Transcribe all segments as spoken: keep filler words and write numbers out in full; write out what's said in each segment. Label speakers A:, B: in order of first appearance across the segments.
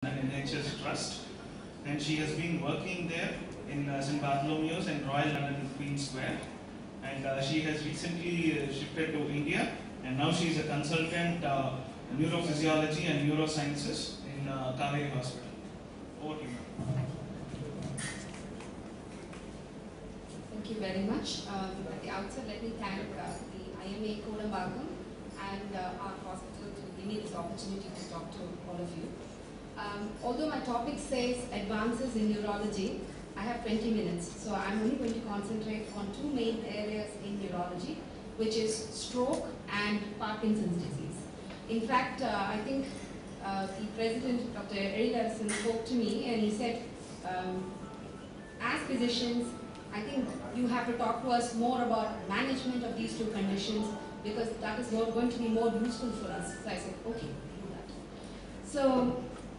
A: N H S Trust, and she has been working there in uh, Saint Bartholomew's and Royal London Queen Square, and uh, she has recently uh, shifted to India, and now she is a consultant uh, neurophysiology and neurosciences in uh, Kaveri Hospital. Over to you.
B: Thank you very much. Um, at the outset, let me thank uh, the I M A Kodambagam and uh, our hospital to give me this opportunity to talk to all of you. Um, although my topic says advances in neurology, I have twenty minutes, so I'm only going to concentrate on two main areas in neurology, which is stroke and Parkinson's disease. In fact, uh, I think uh, the president, Doctor Eddie Larson, spoke to me and he said, um, as physicians, I think you have to talk to us more about management of these two conditions because that is going to be more useful for us. So I said, okay, do that. So,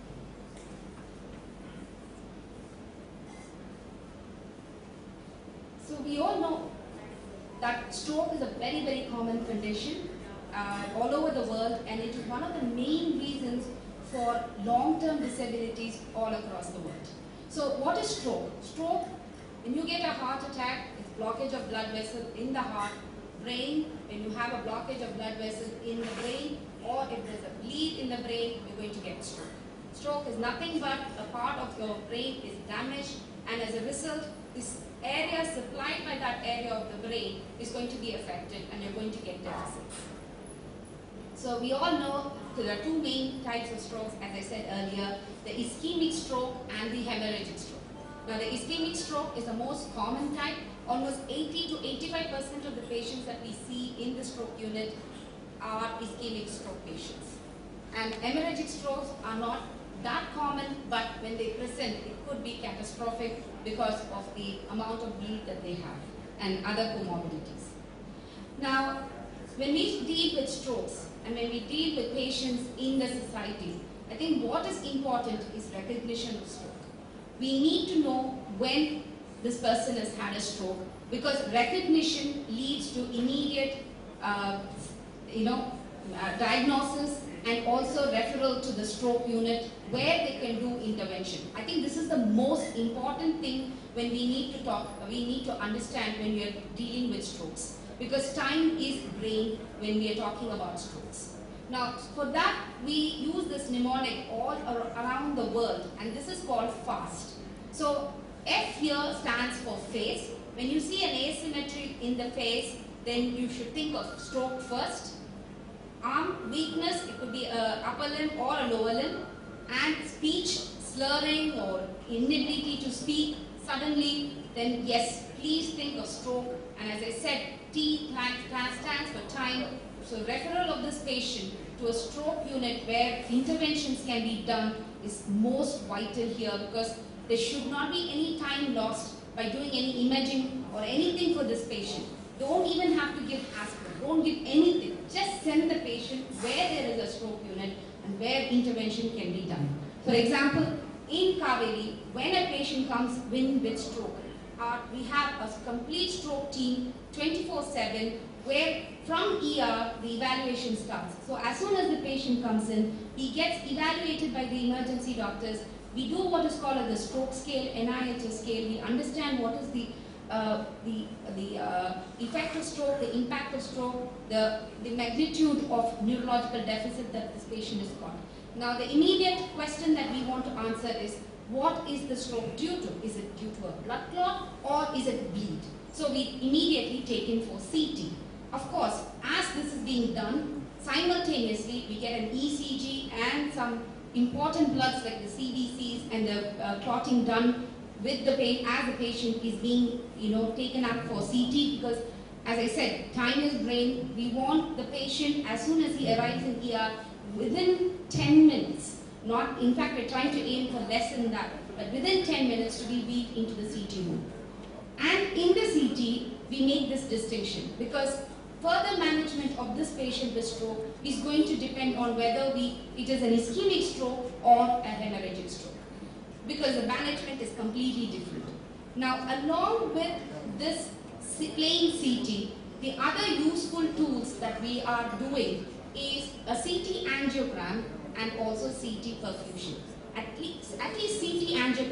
B: so we all know that stroke is a very, very common condition uh, all over the world, and it is one of the main reasons for long-term disabilities all across the world. So what is stroke? Stroke, when you get a heart attack, it's blockage of blood vessel in the heart, brain, when you have a blockage of blood vessel in the brain, or if there's a bleed in the brain, you're going to get stroke. Stroke is nothing but a part of your brain is damaged, and as a result, this area supplied by that area of the brain is going to be affected, and you're going to get deficits. So we all know there are two main types of strokes, as I said earlier, the ischemic stroke and the hemorrhagic stroke. Now the ischemic stroke is the most common type. Almost eighty to eighty-five percent of the patients that we see in the stroke unit are ischemic stroke patients. And hemorrhagic strokes are not that common, but when they present, it could be catastrophic because of the amount of bleed that they have and other comorbidities. Now, when we deal with strokes and when we deal with patients in the society, I think what is important is recognition of stroke. We need to know when this person has had a stroke because recognition leads to immediate uh, you know, uh, diagnosis and also referral to the stroke unit where they can do intervention. I think this is the most important thing when we need to talk, we need to understand when we are dealing with strokes, because time is brain when we are talking about strokes. Now, for that, we use this mnemonic all ar around the world, and this is called FAST. So, F here stands for face. When you see an asymmetry in the face, then you should think of stroke first. Arm weakness, it could be an upper limb or a lower limb. And speech, slurring or inability to speak suddenly, then yes, please think of stroke. And as I said, T stands for time. So referral of this patient to a stroke unit where interventions can be done is most vital here, because there should not be any time lost by doing any imaging or anything for this patient. Don't even have to give aspirin, don't give anything. Just send the patient where there is a stroke unit and where intervention can be done. For example, in Kaveri, when a patient comes in with stroke, uh, we have a complete stroke team twenty-four seven where from E R the evaluation starts. So as soon as the patient comes in, he gets evaluated by the emergency doctors. We do what is called the stroke scale, N I H S scale. We understand what is the uh, the, the uh, effect of stroke, the impact of stroke, the, the magnitude of neurological deficit that this patient has got. Now the immediate question that we want to answer is, what is the stroke due to? Is it due to a blood clot or is it bleed? So we immediately take in for C T. Of course, as this is being done, simultaneously we get an E C G and some important bloods like the C B Cs and the uh, clotting done with the patient as the patient is being, you know, taken up for C T, because as I said, time is brain. We want the patient as soon as he arrives in E R within ten minutes. Not, in fact, we're trying to aim for less than that, but within ten minutes to be weaved into the C T room. And in the C T, we make this distinction because further management of this patient with stroke is going to depend on whether we, it is an ischemic stroke or a hemorrhagic stroke, because the management is completely different. Now, along with this plain C T, the other useful tools that we are doing is a C T angiogram and also C T perfusion. At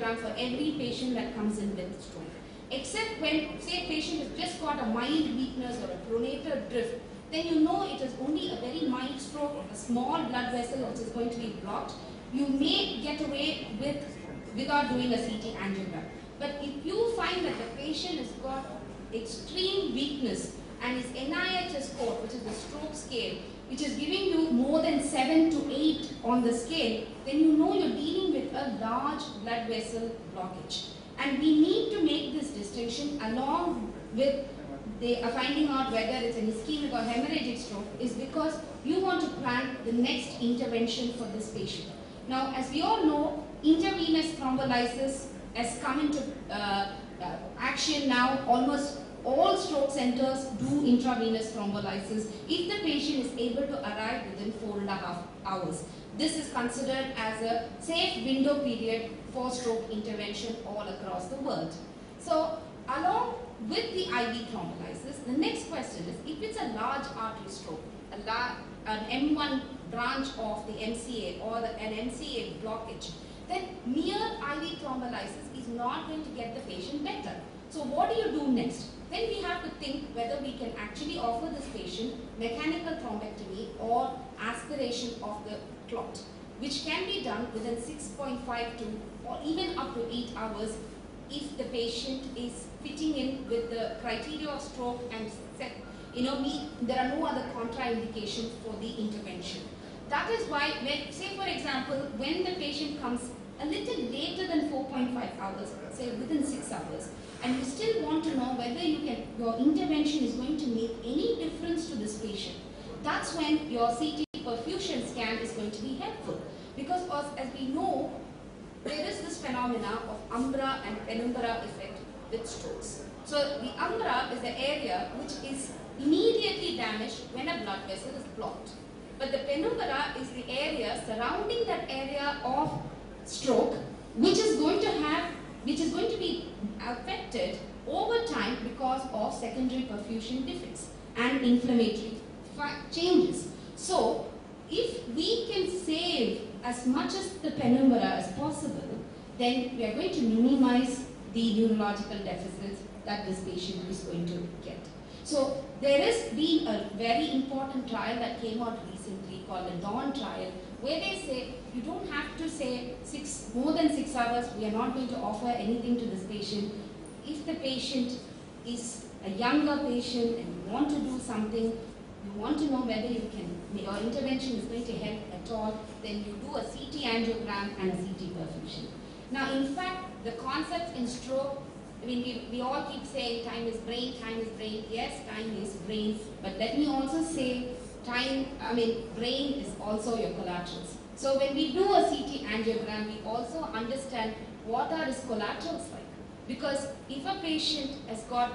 B: angiogram for every patient that comes in with stroke. Except when, say, a patient has just got a mild weakness or a pronator drift, then you know it is only a very mild stroke, a small blood vessel which is going to be blocked. You may get away with without doing a C T angiogram. But if you find that the patient has got extreme weakness and his N I H S score, which is the stroke scale, which is giving you more than seven to eight on the scale, then you know you're dealing with a large blood vessel blockage. And we need to make this distinction along with they are finding out whether it's an ischemic or hemorrhagic stroke, is because you want to plan the next intervention for this patient. Now, as we all know, intravenous thrombolysis has come into uh, uh, action now. Almost all stroke centers do intravenous thrombolysis if the patient is able to arrive within four and a half hours. This is considered as a safe window period for stroke intervention all across the world. So, along with the I V thrombolysis, the next question is, if it's a large artery stroke, a la an M one branch of the M C A or the, an M C A blockage, then mere I V thrombolysis is not going to get the patient better. So what do you do next? Then we have to think whether we can actually offer this patient mechanical thrombectomy or aspiration of the clot, which can be done within six point five to or even up to eight hours if the patient is fitting in with the criteria of stroke and set, you know, me, there are no other contraindications for the intervention. That is why, when, say for example, when the patient comes a little later than four point five hours, say within six hours, and you still want to know whether you can, your intervention is going to make any difference to this patient, that's when your C T perfusion scan is going to be helpful. Because as, as we know, there is this phenomena of umbra and penumbra effect with strokes. So the umbra is the area which is immediately damaged when a blood vessel is blocked. But the penumbra is the area surrounding that area of stroke, which is going to have, which is going to be affected over time because of secondary perfusion defects and inflammatory changes. So if we can save as much as the penumbra as possible, then we are going to minimize the neurological deficits that this patient is going to get. So there has been a very important trial that came out recently called the DAWN trial, where they say you don't have to say six, more than six hours, we are not going to offer anything to this patient. If the patient is a younger patient and you want to do something, you want to know whether you can, your intervention is going to help at all, then you do a C T angiogram and a C T perfusion. Now, in fact, the concepts in stroke, I mean, we, we all keep saying time is brain, time is brain. Yes, time is brain, but let me also say time, I mean, brain is also your collaterals. So when we do a C T angiogram, we also understand what are his collaterals like. Because if a patient has got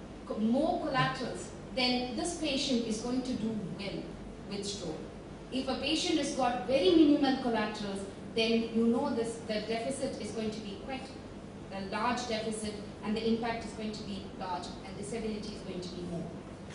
B: more collaterals, then this patient is going to do well with stroke. If a patient has got very minimal collaterals, then you know this, the deficit is going to be quite a large deficit, and the impact is going to be large, and disability is going to be more.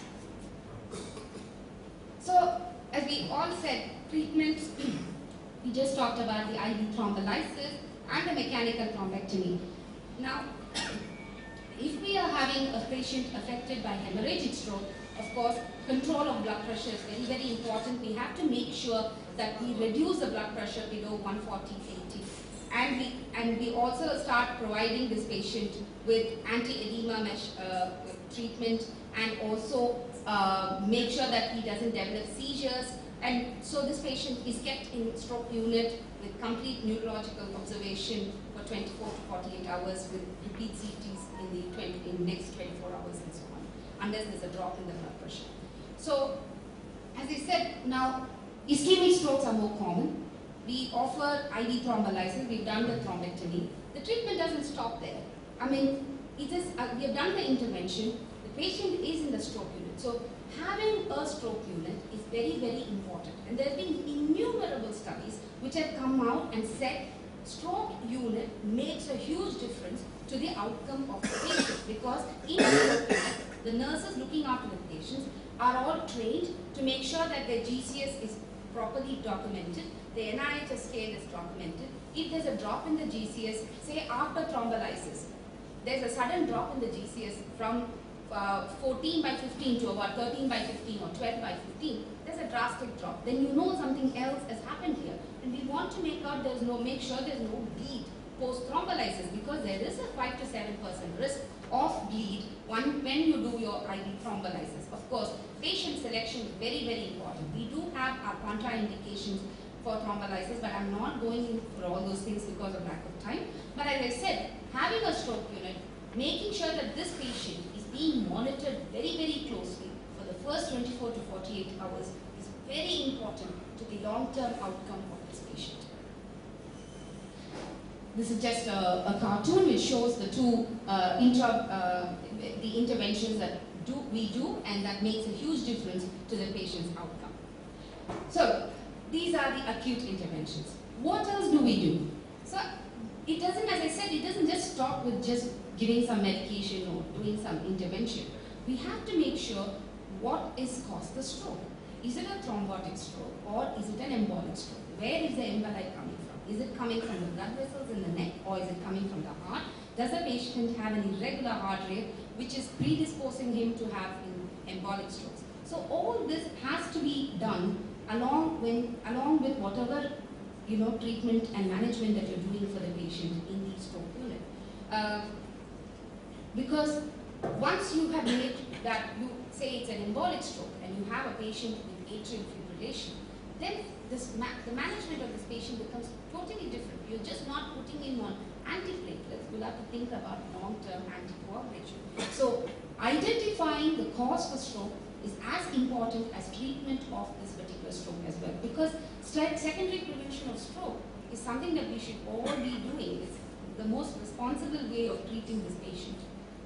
B: So, as we all said, treatments, we just talked about the I V thrombolysis and the mechanical thrombectomy. Now, if we are having a patient affected by hemorrhagic stroke, of course, control of blood pressure is very, very important. We have to make sure that we reduce the blood pressure below one forty eighty. And we, and we also start providing this patient with anti-edema mesh uh, treatment, and also uh, make sure that he doesn't develop seizures. And so this patient is kept in stroke unit with complete neurological observation for twenty-four to forty-eight hours with repeat C Ts in the twenty, in next twenty-four hours and so on, unless there's a drop in the blood pressure. So, as I said, now ischemic strokes are more common. We offer I V thrombolysis, we've done the thrombectomy. The treatment doesn't stop there. I mean, it is, uh, we have done the intervention, the patient is in the stroke unit. So having a stroke unit is very, very important. And there have been innumerable studies which have come out and said stroke unit makes a huge difference to the outcome of the patient, because in the stroke unit, the nurses looking after the patients are all trained to make sure that their G C S is properly documented, the N I H S scale is documented, if there's a drop in the G C S, say after thrombolysis, there's a sudden drop in the G C S from uh, fourteen by fifteen to about thirteen by fifteen or twelve by fifteen, there's a drastic drop. Then you know something else has happened here. And we want to make out there's no, make sure there's no bleed post thrombolysis, because there is a five to seven percent risk of bleed when, when you do your I V thrombolysis. Of course, patient selection is very, very important. We do have our contraindications for thrombolysis, but I'm not going in for all those things because of lack of time. But as I said, having a stroke unit, making sure that this patient is being monitored very, very closely for the first twenty-four to forty-eight hours is very important to the long-term outcome of this patient. This is just a, a cartoon which shows the two uh, intra, uh, the interventions that do, we do, and that makes a huge difference to the patient's outcome. So these are the acute interventions. What else do we do? So it doesn't, as I said, it doesn't just stop with just giving some medication or doing some intervention. We have to make sure what is caused the stroke. Is it a thrombotic stroke or is it an embolic stroke? Where is the emboli coming from? Is it coming from the blood vessels in the neck, or is it coming from the heart? Does the patient have an irregular heart rate which is predisposing him to have embolic strokes? So all this has to be done along, when, along with whatever you know, treatment and management that you're doing for the patient in the stroke unit. Uh, because once you have made that, you say it's an embolic stroke and you have a patient with atrial fibrillation, then this ma the management of this patient becomes totally different. You're just not putting him on antiplatelets. You'll have to think about long-term anticoagulation. So identifying the cause for stroke is as important as treatment of this particular stroke as well, because secondary prevention of stroke is something that we should all be doing. It's the most responsible way of treating this patient.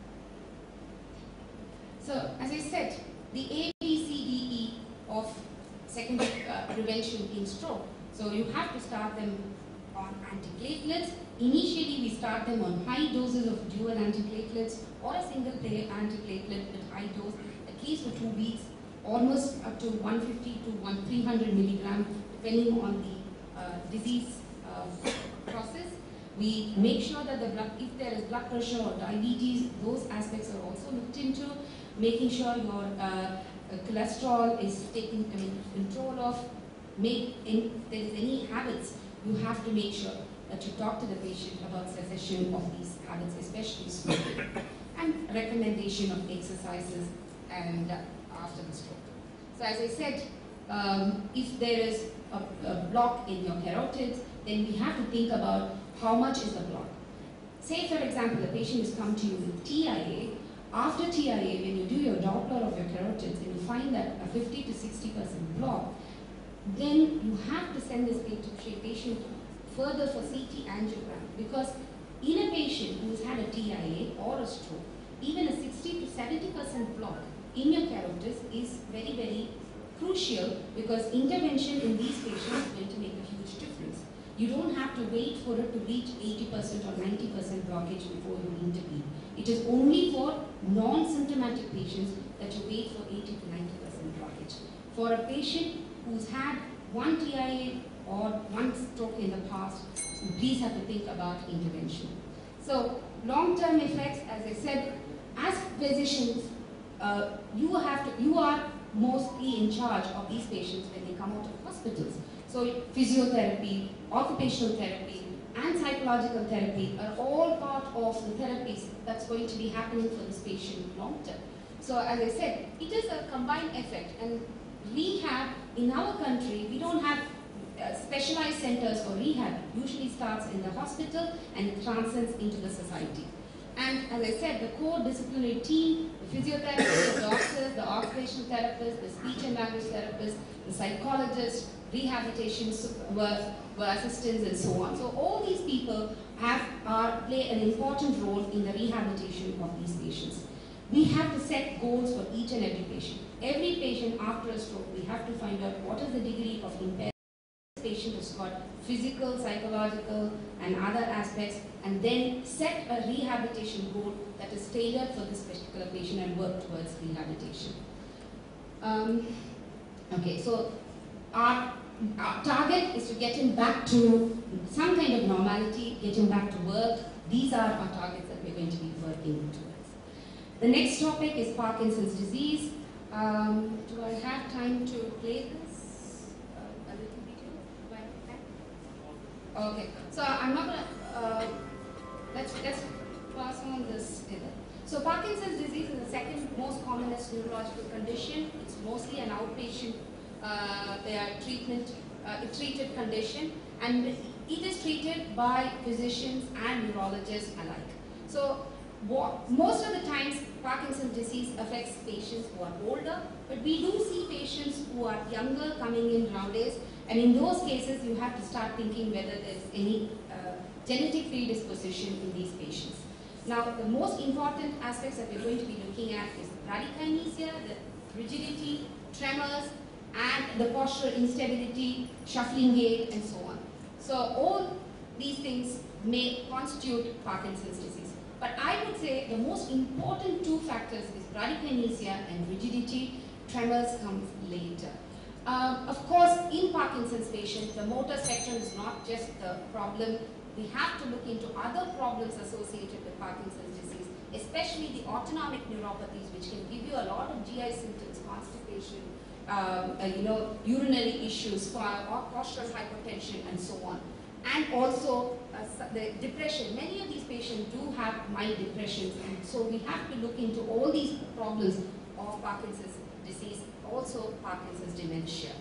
B: So, as I said, the A, B, C, D, E of secondary uh, prevention in stroke. So you have to start them on antiplatelets. Initially, we start them on high doses of dual antiplatelets or a single player antiplatelet with high dose, at least for two weeks, almost up to one fifty to three hundred milligram, depending on the uh, disease uh, process. We make sure that the blood, if there is blood pressure or diabetes, those aspects are also looked into. Making sure your uh, cholesterol is taken I mean, control of. Make, if there is any habits, you have to make sure that you talk to the patient about cessation of these habits, especially smoking, and recommendation of exercises and uh, after the stroke. So as I said, um, if there is a, a block in your carotids, then we have to think about how much is the block. Say for example, the patient has come to you with T I A. After T I A, when you do your Doppler of your carotids and you find that a fifty to sixty percent block, then you have to send this patient further for C T angiogram, because in a patient who has had a T I A or a stroke, even a sixty to seventy percent block in your carotids is very, very crucial, because intervention in these patients is going to make a huge difference. You don't have to wait for it to reach eighty percent or ninety percent blockage before you intervene. It is only for non-symptomatic patients that you wait for eighty to ninety percent blockage. For a patient who's had one T I A or one stroke in the past, you please have to think about intervention. So long-term effects, as I said, as physicians, uh, you have to, you are mostly in charge of these patients when they come out of hospitals. So physiotherapy, occupational therapy, and psychological therapy are all part of the therapies that's going to be happening for this patient long term. So as I said, it is a combined effect, and rehab in our country, we don't have uh, specialized centers for rehab. It usually starts in the hospital and it transcends into the society. And as I said, the core disciplinary team, the physiotherapists, the doctors, the occupational therapists, the speech and language therapists, the psychologists, rehabilitation assistants, and so on. So all these people have are, play an important role in the rehabilitation of these patients. We have to set goals for each and every patient. Every patient after a stroke, we have to find out what is the degree of impairment this patient has got, physical, psychological, and other aspects, and then set a rehabilitation goal that is tailored for this particular patient and work towards rehabilitation. Um, okay, so our our target is to get him back to some kind of normality, get him back to work. These are our targets that we're going to be working towards. The next topic is Parkinson's disease. Um, do I have time to play this? Uh, a little video? Do I have time? Okay, so I'm not going to, uh, let's, let's pass on this either. So Parkinson's disease is the second most commonest neurological condition. It's mostly an outpatient uh, treatment, uh, treated condition, and it is treated by physicians and neurologists alike. So what, most of the times Parkinson's disease affects patients who are older, but we do see patients who are younger coming in nowadays, and in those cases you have to start thinking whether there's any uh, genetic predisposition in these patients. Now, the most important aspects that we're going to be looking at is bradykinesia, the rigidity, tremors, and the postural instability, shuffling gait, and so on. So all these things may constitute Parkinson's disease. But I would say the most important two factors is bradykinesia and rigidity. Tremors comes later. Um, of course, in Parkinson's patients, the motor spectrum is not just the problem. We have to look into other problems associated with Parkinson's disease, especially the autonomic neuropathies, which can give you a lot of G I symptoms, constipation, um, uh, you know, urinary issues, postural hypertension, and so on. And also uh, the depression. Many of these patients do have mild depressions, and so we have to look into all these problems of Parkinson's disease, also Parkinson's dementia.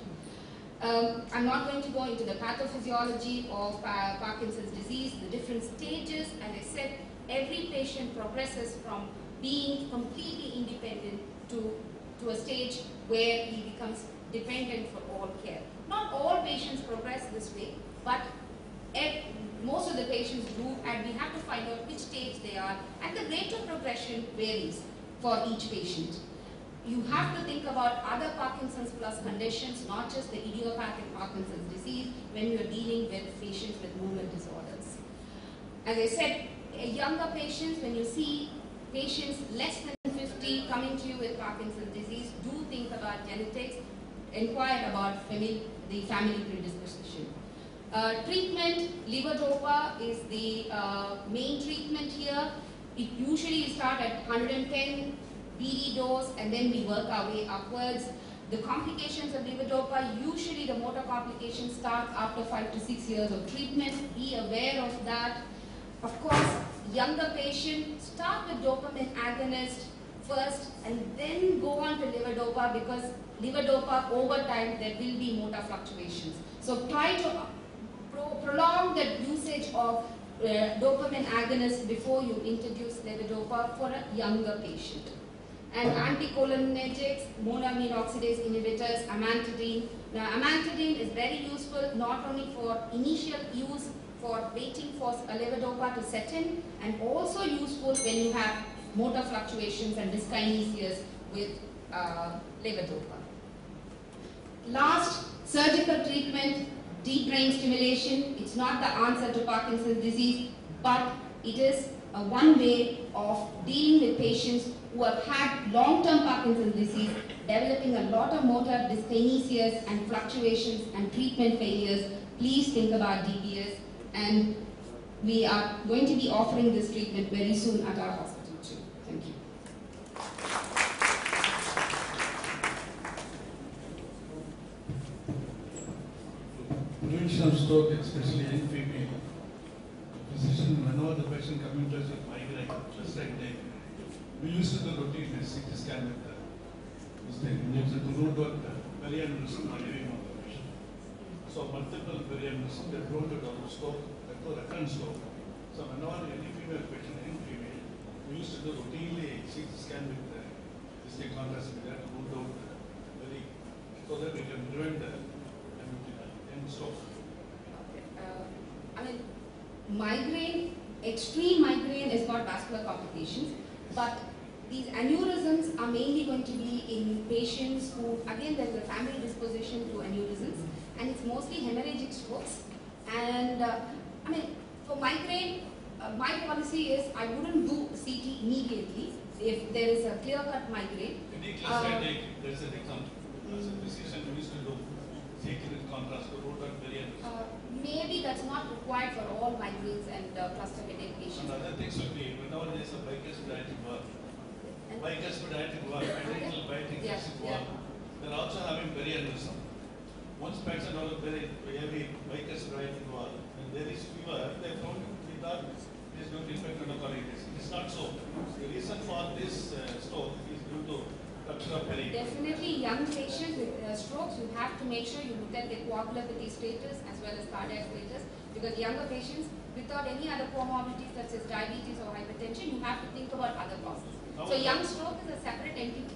B: Um, I'm not going to go into the pathophysiology of uh, Parkinson's disease, the different stages. As I said, every patient progresses from being completely independent to, to a stage where he becomes dependent for all care. Not all patients progress this way, but most of the patients do, and we have to find out which stage they are, and the rate of progression varies for each patient. You have to think about other Parkinson's plus conditions, not just the idiopathic Parkinson's disease, when you're dealing with patients with movement disorders. As I said, younger patients, when you see patients less than fifty coming to you with Parkinson's disease, do think about genetics, inquire about family, the family predisposition. Uh, treatment, levodopa is the uh, main treatment here. It usually you start at one hundred ten B D dose, and then we work our way upwards. The complications of levodopa, usually the motor complications start after five to six years of treatment. Be aware of that. Of course, younger patients start with dopamine agonist first and then go on to levodopa, because levodopa over time there will be motor fluctuations. So try to pro prolong the usage of uh, dopamine agonist before you introduce levodopa for a younger patient. And anticholinergics, monoamine oxidase inhibitors, amantadine. Now, amantadine is very useful not only for initial use for waiting for a levodopa to set in, and also useful when you have motor fluctuations and dyskinesias with uh, levodopa. Last, surgical treatment, deep brain stimulation. It's not the answer to Parkinson's disease, but it is a one way of dealing with patients who have had long-term Parkinson's disease, developing a lot of motor dyskinesias and fluctuations and treatment failures. Please think about D B S, and we are going to be offering this treatment very soon at our hospital too. Thank you.
C: Prevention of stroke, especially in female. Physician, whenever the patient comes to us with migraine, just like that, we used to do routine C T scan with the this thing. We used to do perianeurysm or heavy on the patient. So multiple perianeurysm, they're prone to develop stroke, that was recurrent stroke. So whenever any female patient, any female, we used to do routinely C T scan with the this thing contrast with that to root out very, so that we can prevent the end stroke.
B: Uh, I mean, migraine, extreme migraine is not vascular complications, but these aneurysms are mainly going to be in patients who, again, there's a family disposition to aneurysms, and it's mostly hemorrhagic strokes. And uh, I mean, for migraine, uh, my policy is I wouldn't do C T immediately if there is a clear-cut migraine.
C: In the class, uh, there's an example. As a physician, we used to do Seeking in contrast to root and very
B: Uh, maybe that's not required for all migraines and uh, cluster headache patients.
C: And other things will be, whenever there is a bicuspid work,
B: And-
C: bicuspid work, identical biting
B: Yeah,
C: fixed
B: yeah.
C: work, they're also having perianeurysm. Once patient has a very heavy bicuspid work, and there is fever, they found we thought it is due to infected endocarditis. It is not so. The reason for this uh, stroke is due to rupture of perineum.
B: Definitely, young patients with uh, strokes, you have to make sure you look at their coagulopathy status as well as cardiac status, because younger patients without any other comorbidities such as diabetes or hypertension, you have to think about other causes. So young stroke is a separate entity.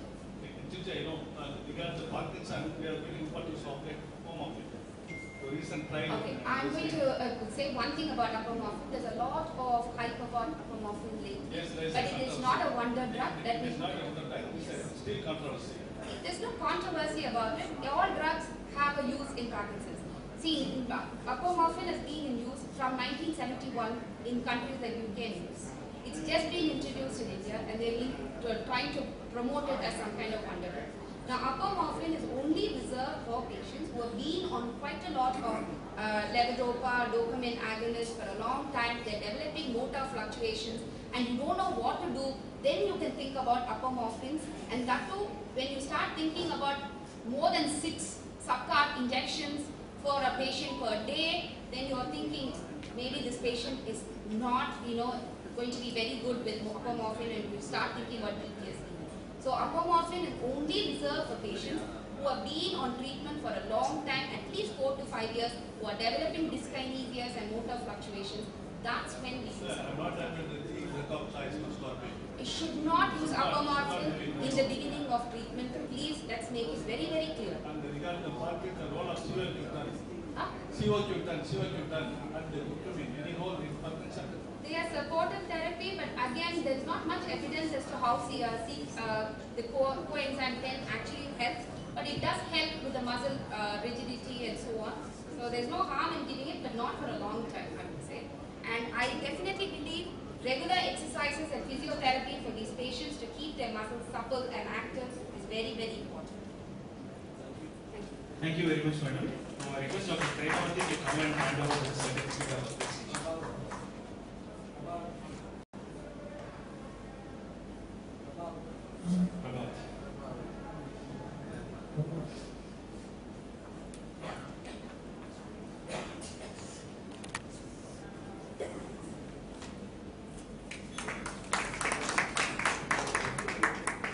C: You know, uh, regarding the Parkinson, we are very important to operate home office. The recent trial.
B: Okay,
C: uh,
B: I'm going
C: this
B: to uh, say one thing about apomorphine. There's a lot of hype about apomorphine lately,
C: Yes, there is
B: but
C: a
B: it is
C: controversy.
B: not a wonder drug.
C: It
B: That
C: is
B: is,
C: not a wonder drug. It is a still controversy.
B: there's no controversy about it. All drugs have a use in Parkinson's. See, in, uh, apomorphine has been in use from nineteen seventy-one in countries like U K and U S. It's just been introduced in India, and they're in- to- trying to promote it as some kind of wonder drug. Now, apomorphine is only reserved for patients who have been on quite a lot of uh, levodopa, dopamine agonists for a long time. They're developing motor fluctuations, and you don't know what to do. Then you can think about apomorphines, and that too, when you start thinking about more than six subcart injections for a patient per day, then you are thinking maybe this patient is not, you know, going to be very good with apomorphine, and you start thinking about P T S D. So apomorphine is only reserved for patients who have been on treatment for a long time, at least four to five years, who are developing dyskinesias and motor fluctuations. That's when we use
C: Sir,
B: it.
C: I'm not having the recognize for scorpion.
B: You should not use apomorphine in the beginning of treatment. Please, let's make it very, very clear.
C: And regarding the Parkinson, the role of semaglutide,
B: Huh?
C: semaglutide, semaglutide, and the glutamine, any role in Parkinson?
B: They are supportive therapy, but again, there's not much evidence as to how C, uh, C, uh, the co coenzyme ten actually helps, but it does help with the muscle uh, rigidity and so on. So there's no harm in giving it, but not for a long time, I would say. And I definitely believe regular exercises and physiotherapy for these patients to keep their muscles supple and active is very, very important. Thank you.
A: Thank you very much, madam. Now, I request Doctor Premavathy to come and hand over the certificate of appreciation. Prabhat.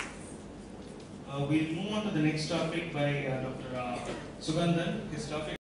A: Uh, we'll move on to the next topic by uh, Doctor Uh, Sugandhan. His topic